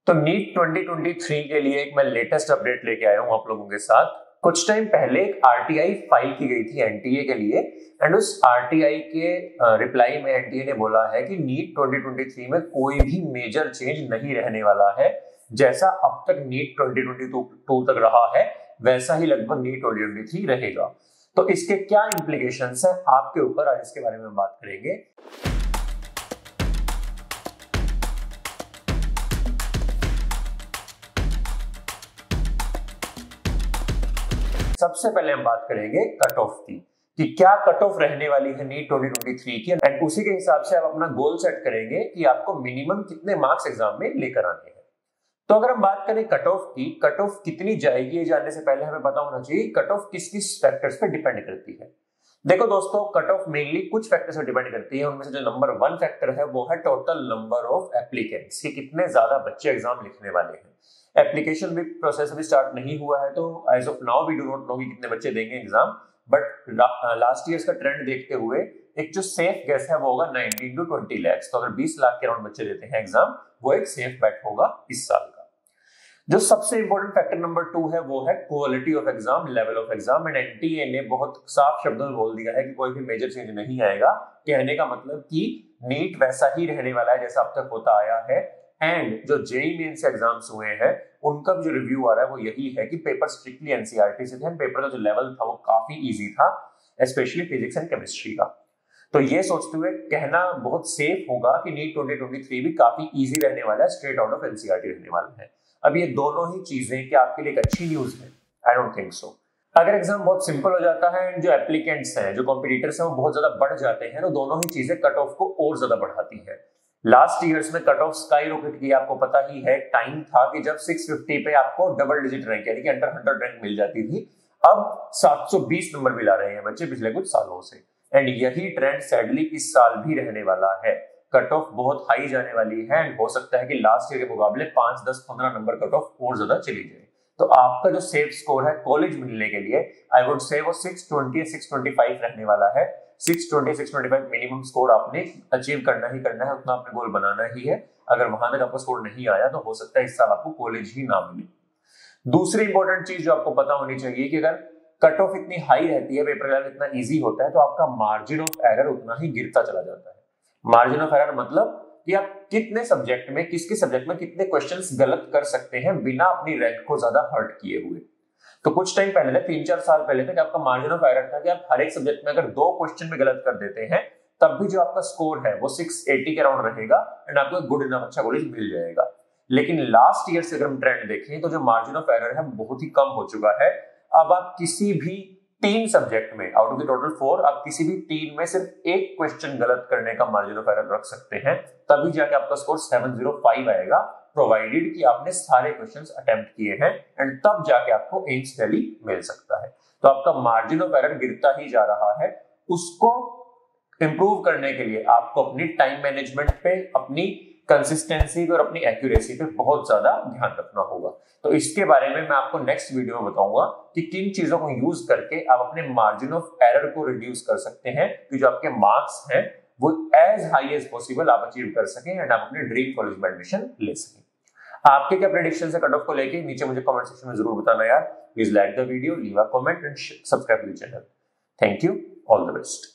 तो नीट 2023 के लिए एक मैं लेटेस्ट अपडेट लेके आया हूं आप लोगों के साथ। कुछ टाइम पहले एक आरटीआई फाइल की गई थी एनटीए के लिए एंड उस आरटीआई के रिप्लाई में एनटीए ने बोला है कि नीट 2023 में कोई भी मेजर चेंज नहीं रहने वाला है। जैसा अब तक नीट 2022 तक रहा है वैसा ही लगभग नीट 2023 रहेगा। तो इसके क्या इंप्लीकेशंस हैं आपके ऊपर, आज इसके बारे में बात करेंगे। सबसे पहले हम बात करेंगे कट ऑफ की कि क्या कट ऑफ रहने वाली है नीट 2023 की एंड उसी के हिसाब से आप अपना गोल सेट करेंगे कि आपको मिनिमम कितने मार्क्स एग्जाम में लेकर आने हैं। तो अगर हम बात करें कट ऑफ की, कट ऑफ कितनी जाएगी ये जानने से पहले हमें पता होना चाहिए कट ऑफ किस किस फैक्टर्स पे डिपेंड करती है। देखो दोस्तों, कट ऑफ मेनली कुछ फैक्टर्स पे डिपेंड करती है। उनमें से जो नंबर 1 फैक्टर है वो है टोटल नंबर ऑफ एप्लीकेंट्स, कि कितने ज्यादा बच्चे एग्जाम लिखने वाले हैं। एप्लीकेशन भी प्रोसेस अभी स्टार्ट नहीं हुआ है, तो as of now we do not know कि कितने बच्चे देंगे एग्जाम, बट लास्ट ईयर्स का ट्रेंड देखते हुए एक जो सेफ गेस है वो होगा 19 to 20 लाख। तो अगर 20 लाख के अराउंड बच्चे देते हैं एग्जाम, वो एक सेफ बेट होगा इस साल का। जो सबसे इंपॉर्टेंट फैक्टर नंबर 2 है वो है quality of exam, level of exam. And NTA ने बहुत साफ शब्दों में बोल दिया है कि कोई भी मेजर चेंज नहीं आएगा। कहने का मतलब कि नीट वैसा ही रहने वाला है जैसा अब तक होता आया है। एंड जो जेईई मेंस एग्जाम्स हुए हैं उनका जो रिव्यू आ रहा है वो यही है कि पेपर स्ट्रिक्टली एनसीईआरटी से थे। पेपर का जो लेवल था वो काफी इजी था, स्पेशली फिजिक्स एंड केमिस्ट्री का। तो ये सोचते हुए कहना बहुत सेफ होगा कि नीट 2023 भी काफी इजी रहने वाला है, स्ट्रेट आउट ऑफ एनसीईआरटी रहने वाला है। अब ये दोनों ही चीजें क्या आपके लिए एक अच्छी न्यूज है? I don't think so. अगर एग्जाम बहुत सिंपल हो जाता है एंड जो एप्लीकेंट्स हैं, जो कॉम्पिटिटर्स हैं वो बहुत ज्यादा बढ़ जाते हैं, तो दोनों ही चीजें कट ऑफ को और ज्यादा बढ़ाती है। लास्ट ईयर्स में कट ऑफ स्काई रॉकेट की, आपको पता ही है। टाइम था कि जब 650 पे आपको डबल डिजिट रैंक यानी कि अंडर 100 रैंक मिल जाती थी। अब 720 नंबर मिला रहे हैं बच्चे पिछले कुछ सालों से। एंड यही ट्रेंड सैडली इस साल भी रहने वाला है। कट ऑफ बहुत हाई जाने वाली है एंड हो सकता है कि लास्ट ईयर के मुकाबले 5, 10, 15 नंबर कट ऑफ और ज्यादा चली जाए। तो आपका जो सेफ स्कोर है कॉलेज मिलने के लिए, आई वुड से वो 620 या 625 रहने वाला है। 620, 625 मिनिमम स्कोर आपने अचीव करना ही करना है, उतना आपने गोल बनाना ही है। अगर वहां तक आपका स्कोर नहीं आया तो हो सकता है इस साल आपको कॉलेज ही ना मिले। दूसरी इंपॉर्टेंट चीज जो आपको पता होनी चाहिए कि अगर कट ऑफ इतनी हाई रहती है, पेपर लेवल इतना इजी होता है, तो आपका मार्जिन ऑफ एरर उतना ही गिरता चला जाता है। मार्जिन ऑफ एरर मतलब कि आप कितने सब्जेक्ट में, किस सब्जेक्ट में कितने क्वेश्चंस गलत कर सकते हैं बिना अपनी रैंक को ज्यादा हर्ट किए हुए। तो कुछ टाइम पहले तक, 3-4 साल पहले तक आपका मार्जिन ऑफ एरर था कि आप हर एक सब्जेक्ट में अगर 2 क्वेश्चन में गलत कर देते हैं तब भी जो आपका स्कोर है वो 680 के अराउंड रहेगा एंड आपको गुड इनफ अच्छा कॉलेज मिल जाएगा। लेकिन लास्ट ईयर से अगर हम ट्रेंड देखें तो जो मार्जिन ऑफ एरर है बहुत ही कम हो चुका है। अब आप किसी भी 3 सब्जेक्ट में, आउट ऑफ द टोटल 4, आप किसी भी 3 में सिर्फ एक क्वेश्चन गलत करने का मार्जिन ऑफ एरर रख सकते हैं, तभी जाके आपका स्कोर 705 आएगा, प्रोवाइडेड कि आपने सारे क्वेश्चंस अटेम्प्ट किए हैं एंड तब जाके आपको एम्स दिल्ली मिल सकता है। तो आपका मार्जिन ऑफ एरर गिरता ही जा रहा है। उसको इंप्रूव करने के लिए आपको अपनी टाइम मैनेजमेंट पे, अपनी कंसिस्टेंसी पे और अपनी एक्यूरेसी पे बहुत ज्यादा ध्यान रखना होगा। तो इसके बारे में मैं आपको नेक्स्ट वीडियो में बताऊंगा कि किन चीजों को यूज करके आप अपने मार्जिन ऑफ एरर को रिड्यूस कर सकते हैं कि जो आपके मार्क्स हैं वो एज हाई एज पॉसिबल आप अचीव कर सकें एंड आप अपने ड्रीम कॉलेज में एडमिशन ले सकें। आपके क्या प्रेडिक्शन है कट ऑफ को लेके, नीचे मुझे कमेंट सेक्शन में जरूर बताना यार। Please like the video, leave a comment and subscribe to the channel. Thank you, all the best.